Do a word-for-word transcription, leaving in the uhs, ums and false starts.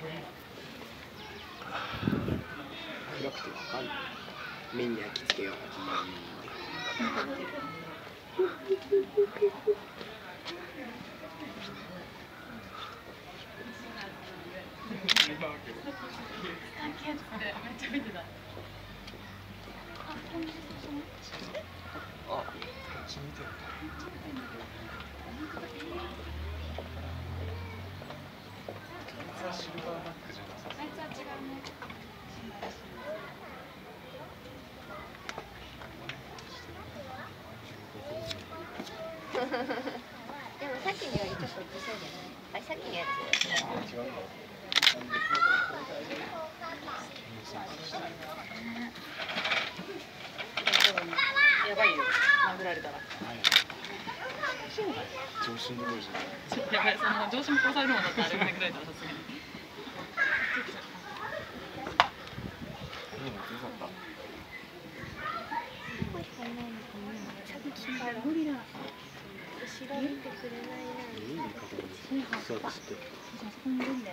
暗くてわかんない。目に焼き付けよう。あ、シルバーバックじゃなさそう。あいつは違うね。 でもさっきのよりちょっと大きそうじゃない？あれさっきのやつ。 違うの？ やばいよ。殴られたら。 上司のところじゃない。 やばい、その上司も殺されるもんだったらあれぐらいだらさすがに。 いいの強かった。 ゴリラ。後ろ見てくれないな。 いい言い方だね。そうっつって。 そこにいるんだよ。